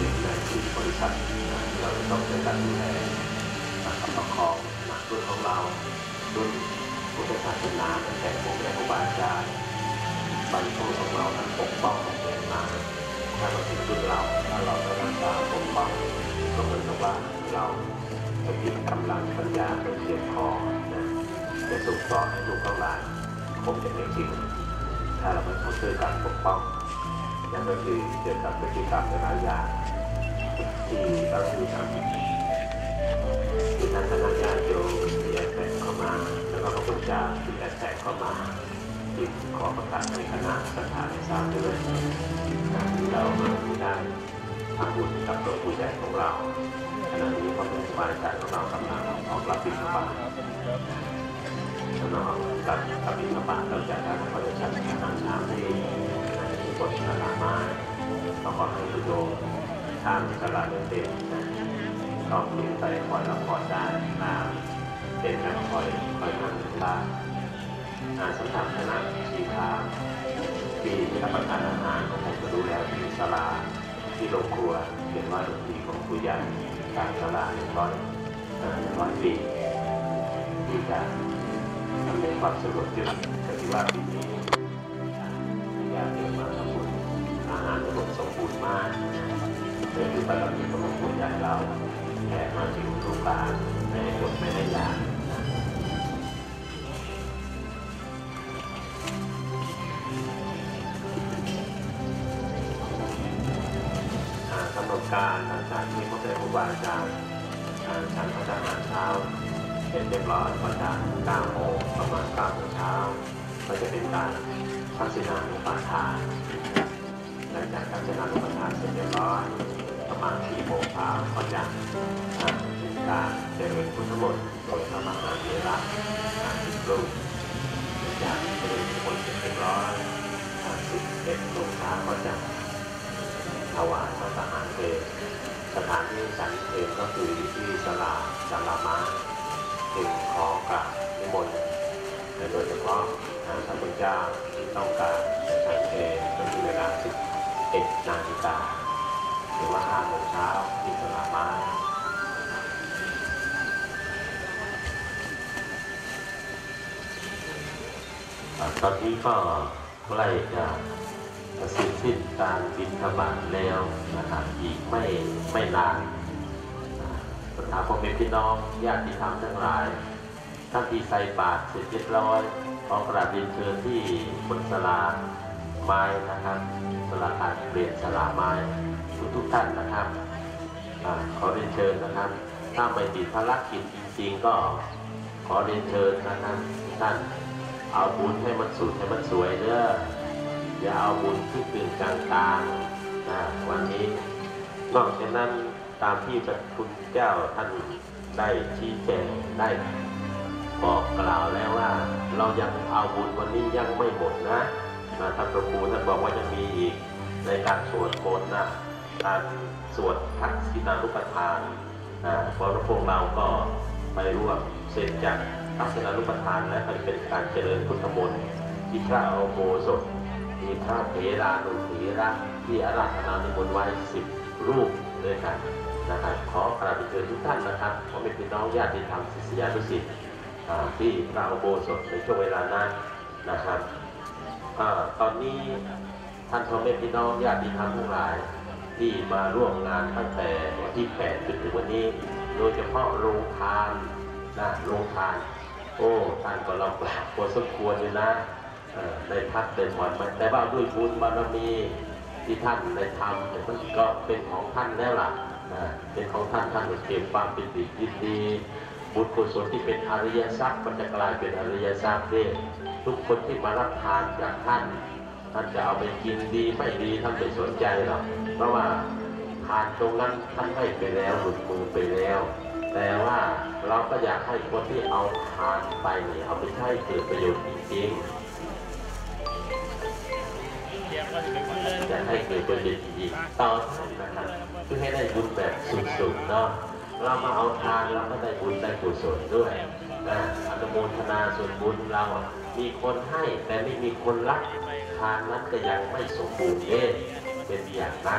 นึ่งในที่บริษัทเราต้องช่วยกันดูแลประคับประคองรุ่นของเรารุ่นพุทธศาสนาตั้งแต่พวกแม่ครูบาอาจารย์บรรพบุรุษของเราทั้งปกป้องของเมืองมาถ้ามาถึงรุ่นเราถ้าเราไม่รักษาปกป้องก็เหมือนกับว่าเราจะมีกำลังปัญญาไม่เพียงพอนะจะส่งต่อให้ลูกของหลานคงจะไม่จริงถ้าเราไม่ช่วยกันปกป้องนั่นก็คือเกี่ยวกับพฤติกรรมหลายอย่างที่เราดูทำที่ท่านคณะญาติโยมที่แอบแฝงเข้ามาแล้วก็พระพุทธเจ้าที่แอบแฝงเข้ามาที่ขอประกาศในคณะประธานทราบด้วยที่เรามาได้ทำบุญกับหลวงปู่ใหญ่ของเราขณะนี้ก็เป็นสบายใจของเรากำลังออกรับบิณฑบาตเรากับกับบิณฑบาตเราจะได้พระราชทานอาหารเช้าที่บทสลาไม้ก็ขอให้โยมทานสลาเต็มก็มีไปคอยรับพรได้น้ำเป็นการคอยคอยนั่งลาสำหรับคณะชีพาที่รับประทานอาหารของผมก็ดูแลที่สลาที่โรงครัวเป็นว่าดนตรีของผู้ใหญ่การสลาหนึ่งร้อยร้อยปีที่จะทำให้ความสงบอยู่ก็ที่ว่าปีนี้อยากเรียนมาทำบุญอาหารระบบสมบูรณ์มากโดยคือบารมีของหลวงปู่ใหญ่เราแผ่มาถึงลูกหลานในหมดไม่ได้ยากกำหนดการหลังจากที่พระเดชพระบาอาจารย์ฉันพระทหารเช้าเป็นเรียบร้อยก็จะเก้าโมงประมาณเก้าโมงเช้าก็จะเป็นการทักษิณานุปทานหลังจากทักษิณานุปทานเสร็จเรียบร้อยประมาณสี่โมงเช้าก็จะเป็นการเจริญพุทธมนต์โดยพระมหาเถระสิบรูปหลังจากเจริญพุทธมนต์เสร็จเรียบร้อยสิบเอ็ดโมงเช้าก็จะถวายพระทหารเพลสถานที่ฉันเพลก็คือที่ศาลาศาลาม้าจึงขอกราบนิมนต์โดยเฉพาะท่านพุทธเจ้าที่ต้องการฉันเพลก็คือเวลาสิบเอ็ดนาฬิกาหรือว่าห้าโมงเช้าที่ศาลาม้าตอนนี้ก็ใกล้จะสิ้นสิ้นการบิณฑบาตแล้วนะครับอีกไม่ไม่นานประธานพ่อแม่พี่น้องญาติธรรมทั้งหลายท่านที่ใส่บาตรเสร็จเรียบร้อยขอกราบเรียนเชิญที่บนศาลาไม้นะครับศาลาการเปลี่ยนศาลาไม้ทุกทุกท่านนะครับขอเรียนเชิญนะครับถ้าไม่ติดภารกิจจริงๆก็ขอเรียนเชิญนะครับท่านเอาบุญให้มันสุดให้มันสวยเด้ออย่าเอาบุญที่เป็นกลางๆนะวันนี้นอกจากนั้นตามที่พระคุณเจ้าท่านได้ชี้แจงได้บอกกล่าวแล้วว่าเรายังเอาบุญวันนี้ยังไม่หมดนะท่านพระครูท่านบอกว่ายังมีอีกในการสวดมนต์นะการสวดทักษิณานุปทานนะเพราะพวกเราก็ไปร่วมเสร็จจากทักษิณานุปทานและเป็นการเจริญพุทธมนต์ที่พระโอโบสถมีพระเถรานุเถระที่อาราธนานิมนต์ไว้สิบรูปด้วยกันนะครับขอกราบเชิญทุกท่านนะครับพ่อแม่พี่น้องญาติธรรมศิษยานุศิษย์ที่พระอุโบสถในช่วงเวลานั้นนะครับตอนนี้ท่านพ่อแม่พี่น้องญาติธรรมทั้งหลายที่มาร่วมงานตั้งแต่วันที่แปดจนถึงวันนี้โดยเฉพาะโรงทานนะโรงทานโอ้ท่านก็ลำบากพอสมควรเลยนะได้พักได้ผ่อนมาแต่ว่าด้วยบุญบารมีที่ท่านได้ทำเนี่ยมันก็เป็นของท่านแล้วล่ะเป็นของท่านท่านเก็บความเป็นดียินดีบุญกุศลที่เป็นอริยทรัพย์มันจะกลายเป็นอริยทรัพย์ด้วยทุกคนที่มารับทานจากท่านท่านจะเอาไปกินดีไม่ดีท่านไม่สนใจหรอกเพราะว่าทานตรงนั้นท่านให้ไปแล้วหลุดมือไปแล้วแต่ว่าเราก็อยากให้คนที่เอาทานไปเนี่ยเอาไปใช้เกิดประโยชน์จริงๆจะให้เกิดประโยชน์จริงๆต่อนะครับเพื่อให้ได้บุญแบบสุดๆเนาะเรามาเอาทานเราก็ได้บุญได้กุศลด้วยนะอนุโมทนาส่วนบุญเรามีคนให้แต่ไม่มีคนรับทานนั้นก็ยังไม่สมบูรณ์เองเป็นอย่างนั้น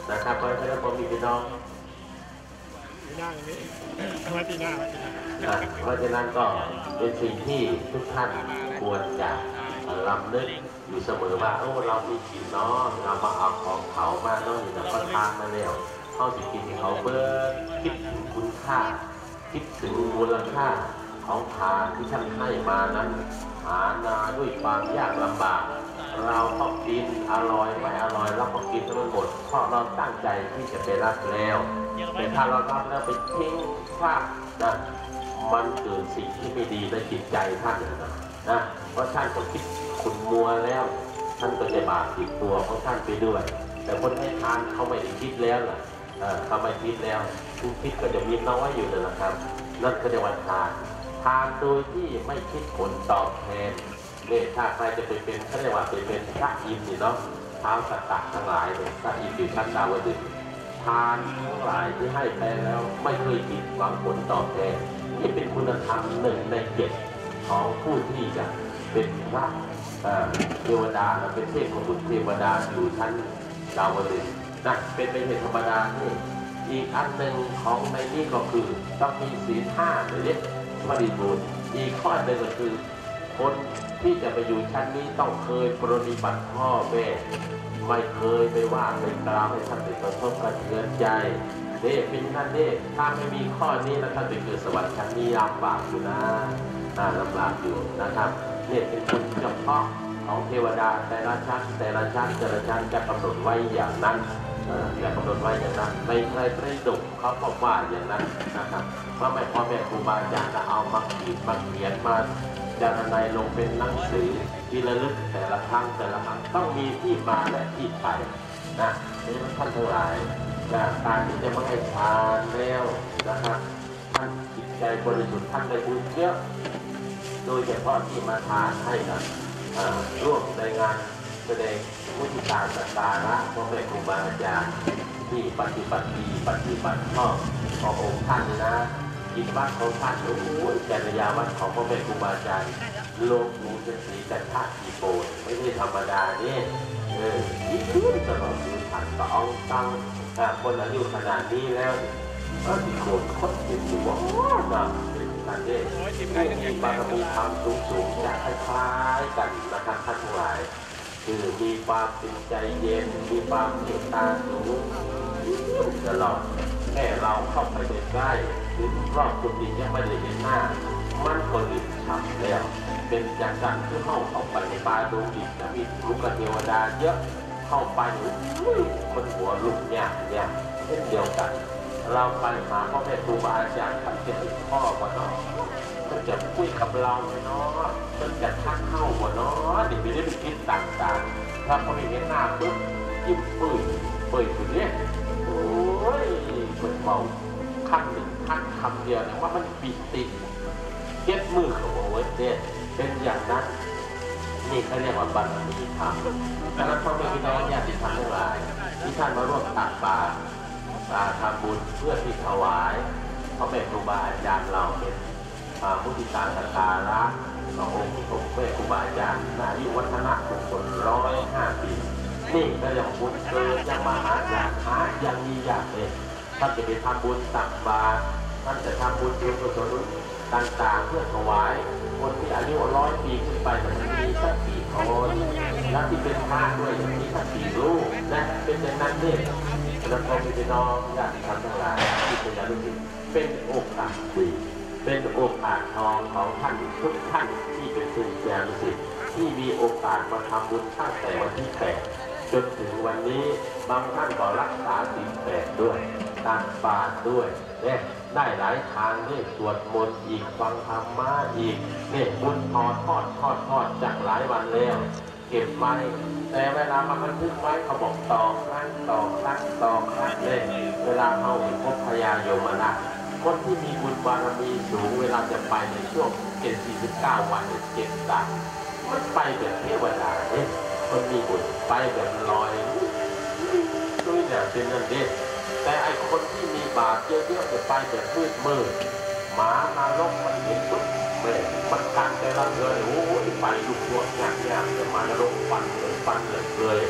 นะครับเพราะฉะนั้นผมมีพี่น้องตีหน้าอย่างนี้มาตีหน้ามาตีหน้าเพราะฉะนั้นก็เป็นสิ่งที่ทุกท่านควรจะรำลึกอยู่เสมอว่าโอ้เรามีกินเนาะเรามาเอาของเขามาเนาะนี่นะก็ทานมาแล้วเข้าสิกินเขาเบิร์คิดถึงคุณค่าคิดถึงมูลค่าของทานที่ท่านให้มานั้นหานาด้วยความยากลำบากเราก็กินอร่อยไม่อร่อยเราก็กินทั้งหมดเพราะเราตั้งใจที่จะไปรับแล้วแต่ถ้าเรารับแล้วไปทิ้งพลาดนะมันเกิดสิ่งที่ไม่ดีในจิตใจท่านนะนะเพราะท่านก็คิดคุณมัวแล้วท่านก็จะบาปติดตัวของท่านไปด้วยแต่คนให้ทานเขาไม่ได้คิดแล้วล่ะเขาไม่คิดแล้วผู้คิดก็จะมีน้อยอยู่เลยนะครับนั่นคือในวันทานทานโดยที่ไม่คิดผลตอบแทนเนี่ยถ้าใครจะไปเป็นเขาเรียกว่าไปเป็นพระอินทร์นี่เนาะท้าวสัตตะทั้งหลายเนี่ยพระอินทร์อยู่ชั้นดาวดึงส์ทานทั้งหลายที่ให้ไปแล้วไม่เคยคิดหวังผลตอบแทนนี่เป็นคุณธรรมหนึ่งในเจ็ดของผู้ที่จะเป็นพระเทวดาและเป็นเทพของบุตรเทวดาอยู่ชั้นดาวดึงส์นะเป็นไม่ใช่ธรรมดาที่อีกอันหนึ่งของในนี้ก็คือต้องมีศีลห้าหรือเล็กบริบูรณ์อีกข้อหนึ่งก็คือคนที่จะไปอยู่ชั้นนี้ต้องเคยปรนิบัติพ่อแม่ไม่เคยไปว่าไปกล่าวให้ท่านเป็นกระทบกระเทือนใจเด็กเป็นท่านเด็กถ้าไม่มีข้อนี้แล้วท่านไปเกิดสวรรค์ชั้นนี้ลำบากอยู่นะลำบากอยู่นะครับเนี่ยเป็นคุณเฉพาะของเทวดาแต่ละชั้นแต่ละชั้นแต่ละชั้นจะกำหนดไว้อย่างนั้นจะกำหนดไว้อย่างนั้นไม่ใช่ประดุกเขาบอกว่าอย่างนั้นนะครับเพราะแม่พ่อแม่ครูบาอาจารย์เอามาขีดมาเขียนมาจารึกลงเป็นหนังสือที่ระลึกแต่ละครั้งแต่ละครั้งต้องมีที่มาและที่ไปนะนี่ท่านทั้งหลายนะการที่จะไม่ให้ทานแล้วนะครับท่านจิตใจบริสุทธิ์ท่านได้บุญเยอะโดยเฉพาะที่มาทานให้กันร่วมในงานแสดงมุทิตาสักการะพ่อแม่ครูบาอาจารย์ที่ปฏิบัติดีปฏิบัติชอบขององค์ท่านนะกิจวัตรของท่านโอ้โหจริยวัตรของพ่อแม่ครูบาอาจารย์โลกรู้จะสีแต่ธาตุอีโปนไม่ใช่ธรรมดาเนี่ยเออยิ่งตลอดดูผ่านต่อองตังคนอายุขนาดนี้แล้วก็ที่โกรธคนเห็นอยู่ว่านะท่านเด้มีบารมีธรรมสูงๆจะคล้ายๆกันนะครับท่านทั้งหลายคือมีความเป็นใจเย็นมีความเมตตาสูงตลอดแค่เราเข้าไปใกล้ถึงรอบคนที่ยังไม่ได้เห็นหน้ามันก็ดิ่งฉับแล้วเป็นจากการที่เข้าเข้าไปในป่าดงดิบจะมีลูกเทวดาเยอะเข้าไปคนหัวลุกเนี่ยเนี่ยเช่นเดียวกันเราไปหาพ่อแม่ครูบาอาจารย์ท่านเป็นพ่อก่อนเนาะมันจะคุยกับเราเนาะมันจะทักเข้าก่อนเนาะเด็กไม่ได้ไปคิดต่างๆถ้าเขาไม่เห็นหน้าปุ๊บยิ้มปื้ยเปิดอยู่เนี่ยโอ้ยคนเมาขั้นหนึ่งขั้นคำเดียวเนี่ยว่ามันปิดติดเก็บมือของโอ้ยเนี่ยเป็นอย่างนั้นนี่เขาเรียกว่าบารมีธรรมดังนั้นพ่อแม่พี่น้องญาติธรรมทั้งหลายที่ท่านมาร่วมตักบาตรทำบุญเพื่อที่ถวายพ่อแม่ครูบาอาจารย์เราเป็นมุทิตาสักการะขององค์พ่อแม่ครูบาอาจารย์อายุวัฒนะบุคคลร้อยห้าปีนี่ก็ยังบุญเกินยังมหาศาลหายังมีอย่างเลยท่านจะไปทำบุญตักบาตรท่านจะทำบุญเพื่อกุศลต่างๆเพื่อถวายคนที่อายุร้อยปีขึ้นไปมันมีสักกี่คนและที่เป็นพระด้วยอย่างนี้สักกี่รูปนะเป็นอย่างนั้นเนี่ยแล้วก็พี่น้องญาติธรรมทั้งหลายที่เป็นญาติมิตรเป็นโอกาสดีเป็นโอกาสทองของท่านทุกท่านที่เป็นศิษย์แกนศิษย์ที่มีโอกาสมาทำบุญตั้งแต่วันที่แปดจนถึงวันนี้บางท่านก็รักษาศีลแปดด้วยตักบาตรด้วยเนี่ยได้หลายทางนี่สวดมนต์อีกฟังธรรมะอีกเนี่ยบุญทอดทอดทอดทอดจากหลายวันแล้วเก็บไว้แต่เวลามาบันทึกไว้เขาบอกต่อครั้งต่อครั้งต่อครั้งเลยเวลาเขาไปพบพญายมราชคนที่มีบุญบารมีสูงเวลาจะไปในช่วงเจ็ดสี่สิบเก้าวันเจ็ดสัปดาห์มันไปแบบเทวดาเนี่ยคนมีบุญไปแบบลอยด้วยเนี่ยเป็นนั่นเองแต่ไอคนที่มีบาปเยอะๆจะไปแบบมืดมืดหมานาลกมันเห็นปุ๊บเลยมันกัดแต่ละเดือนโอ้ยไปลูกตัวงานงานจะมานรกฟันเลยฟันเลยเลย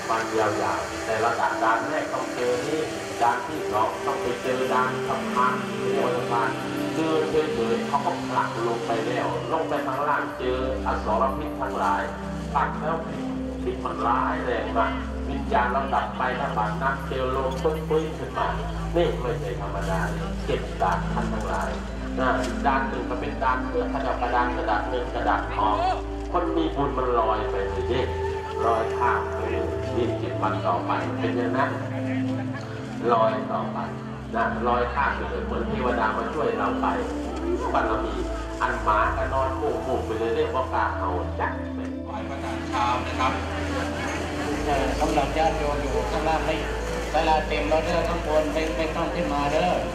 ฟันยาวๆแต่ละด่านด่านแรกต้องเจอนี่ด่านที่สองต้องไปเจอด่านสะพานเรียกว่าสะพานเดินเฉยๆเขาก็ผลักลงไปแล้วลงไปข้างล่างเจออสรพิษทั้งหลายปักแล้วพิษมันร้ายแรงมากวิญญาณเราดับไปถ้าบาดนักเจลลงปึ้งปึ้งขึ้นมานี่ไม่ใช่ธรรมดาเก็บด่านท่านทั้งหลายนะด่านหนึ่งก็เป็นด่านเพื่อขยับกระดานกระดาษเงินกระดาษทองคนมีบุญมันลอยไปเลยเด็กลอยข้ามไปเลยยี่สิบวันต่อไปเป็นอย่างนั้นลอยต่อไปนะลอยข้ามไปเลยเหมือนเทวดามาช่วยเราไปบารมีอันหมาก็นอนหมู่หมู่ไปเลยเรียกว่ากาเอาจักเป็นไหว้พระทานเช้านะครับสำหรับญาติโยมอยู่ข้างล่างไม่เวลาเต็มเราเด้อข้างบนไม่ไม่ต้องขึ้นมาเด้อ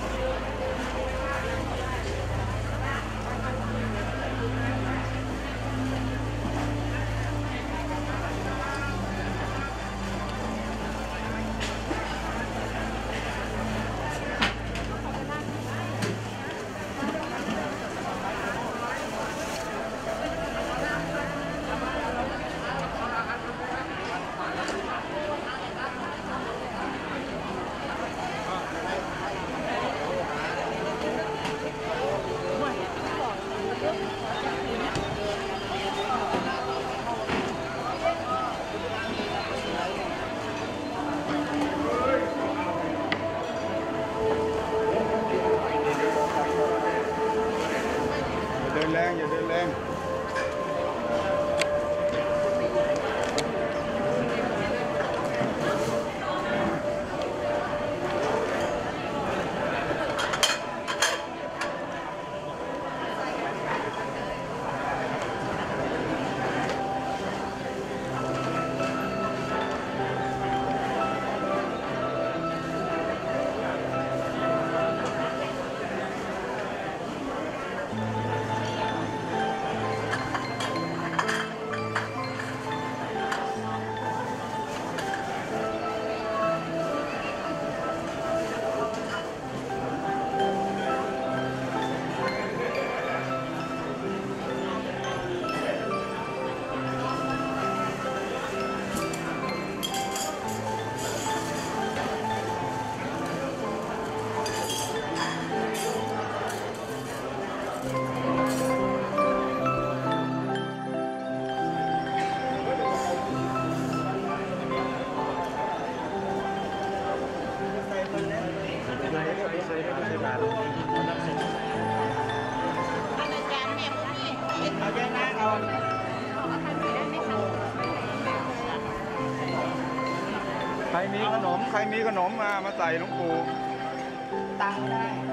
เดินแรงอย่าเดินแรงใครมีขนมใครมีขนมมามาใส่หลวงปู่ตังได้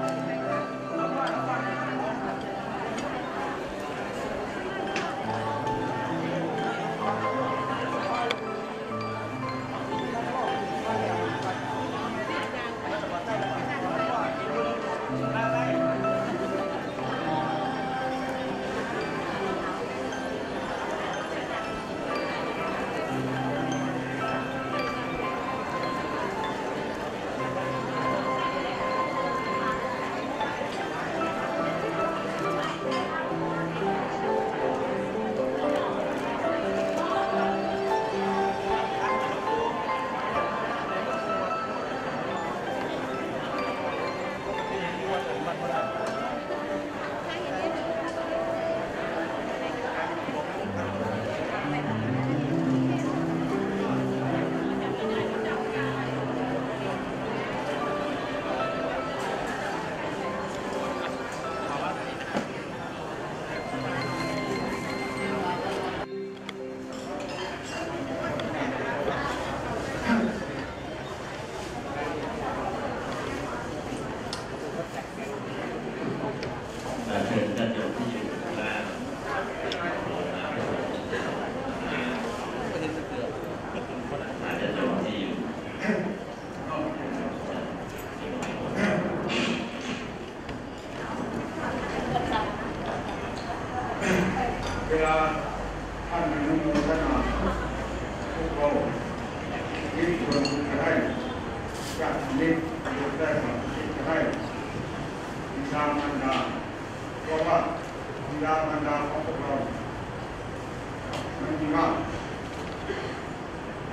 เวลาท่านอนุโมทนาพวกเราที่ควรจะให้ญาติมิตรควรได้มาที่จะให้บิดามารดาเพราะว่าบิดามารดาของพวกเราไม่มีมากอ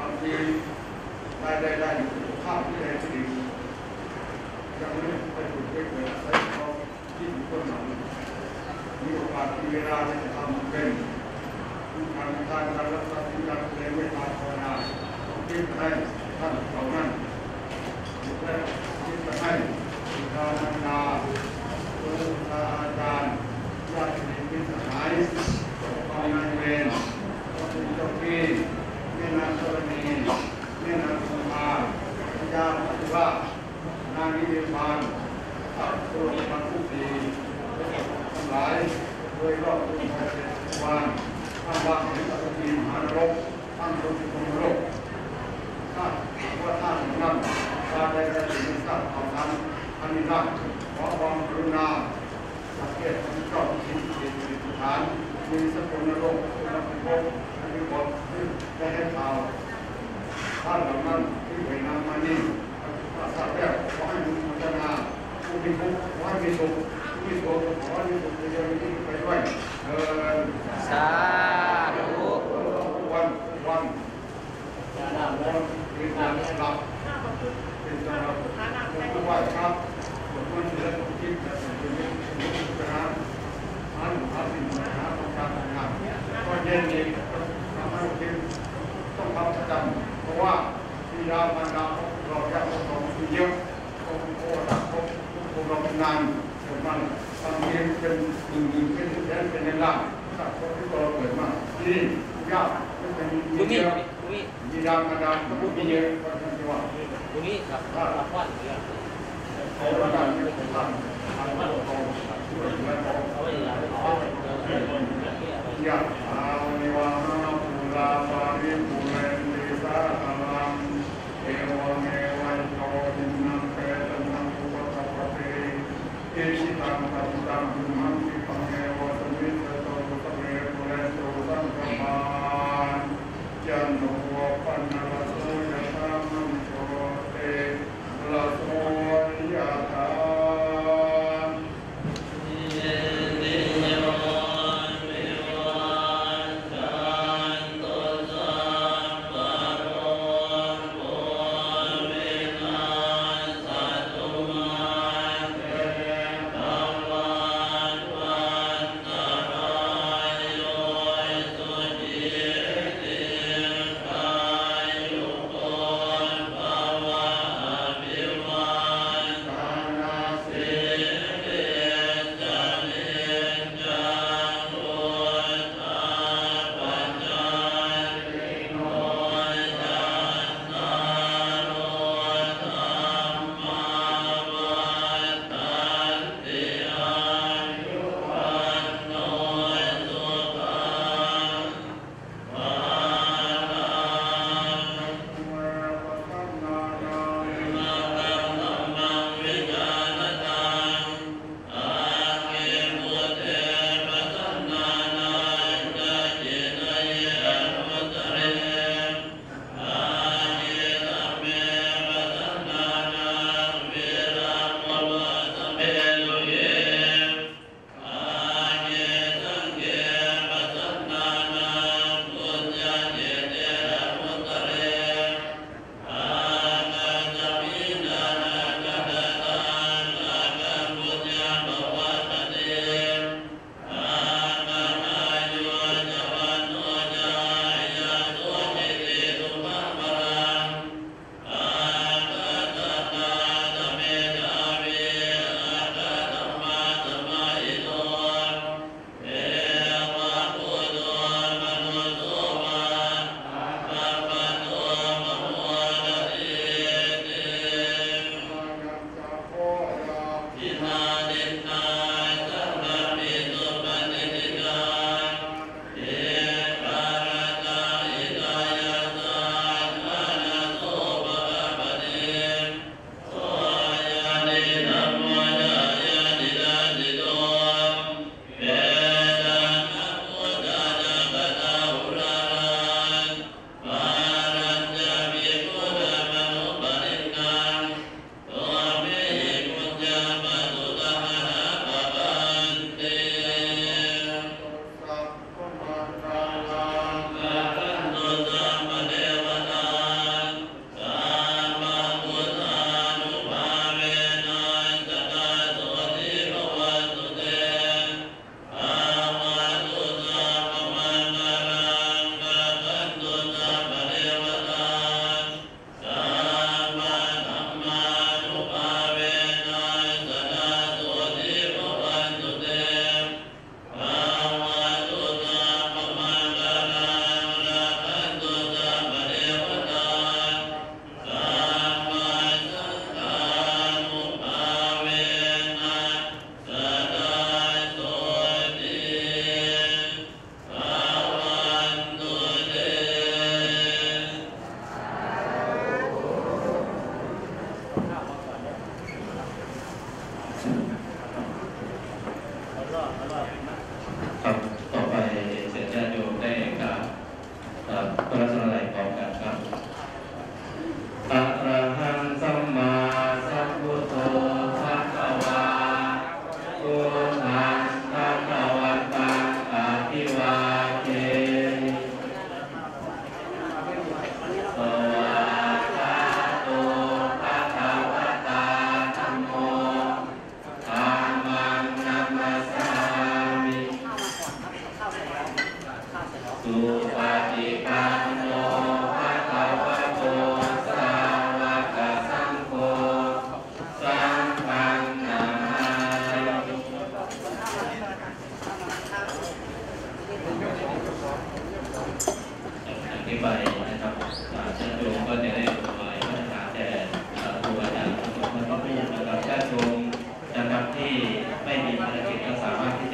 างทีได้ได้ได้อยู่ภาพที่ได้ที่ดียังไม่ไปถูกไปเกิดใช้เขาที่อยู่ต้นหลังมีโอกาสมีเวลาที่จะทำเป็นการการการรักษาที่การเรียนไม่ตามภาวนาคิดให้ท่านเหล่านั้นและคิดให้การทำงานครูอาจารย์ญาติมิตรสหายพ่อแม่เวรพระคุณเจ้าพี่แม่นางธรณีแม่นางสุภาพญาปฏิวัตินางนิพพานข้าตัวมันผู้ดีทั้งหลายโดยรอบทุกภายในวันท่านว่าเห็นสัตว์มีมหานรกท่านลงสู่นรกถ้าว่าท่านนั้นถ้าได้ได้ถึงทราบเอาทำอันนี้นั้นขอความกรุณาสังเกตที่ชอบที่ที่ที่สถานมีสกุลนรกคุณภพอันนี้บอกได้ให้ข่าวท่านเหล่านั้นที่ไปนำมานี่ทราบแล้วขอให้มีพัฒนาผู้มีทุกข์ขอให้มีสุขผู้มีสุขขอให้มีสุขในเรื่องนี้ไปด้วยเออสาธุวันวันจะนำเลยเป็นการหลับเป็นการหลับเป็นไหวครับบทมันเรื่องของคิดและสิ่งที่เป็นปัญหาอันหาสิ่งปัญหาของการทำงานก็เย็นเองทำให้คิดต้องทำประจำเพราะว่าที่ยาวมานานเราอยากต้องมีเยอะต้องโอ้ตัดต้องต้องเราเป็นนานแต่มันบางทีเป็นหนึ่งหนึ่งเป็นแสนเป็นล้านตัดคนที่เราเกิดมาที่ยากไม่เป็นมีเยอะมีดาวมาดาวก็พูดมีเยอะก็ทำที่ว่าตรงนี้ครับรับว่าอย่างเงี้ยเขาระดับนี้เป็นท่านทางว่าเขาช่วยเหลือเขาเอาไว้อย่างนี้ยะอาวิวาภูลาปาริภูเรนติสาคลังเอวเมวัยโตทินังเปตันังอุปสัพพเตอิชิตังปัจจังบุมังคิปังเอวสมิสโตสุตเรภูเรนโตสังฆมานยันโนปันนาลโสยะธามังโชเตลาโสยะธาเยติโยวิวาครับต่อไปเสร็จญาติโยมได้กราบพระรัตนตรัยพร้อมกันครับอะระหังสัมมาสัมพุทโธภะคะวาพุทธังภะคะวันตังอะภิวาเทสวากขาโตภะคะวะตาธัมโมธัมมังนัมมัสสามิสุปฏิปันโนภะคะวะโตสาวกสังโฆสังฆังนามามิอธิบายนะครับญาติโยมก็จะได้ถวายพระทานแด่ครูอาจารย์ทั้งหมดนะครับญาติโยมนะครับที่ไม่มีภารกิจก็สามารถที่จะ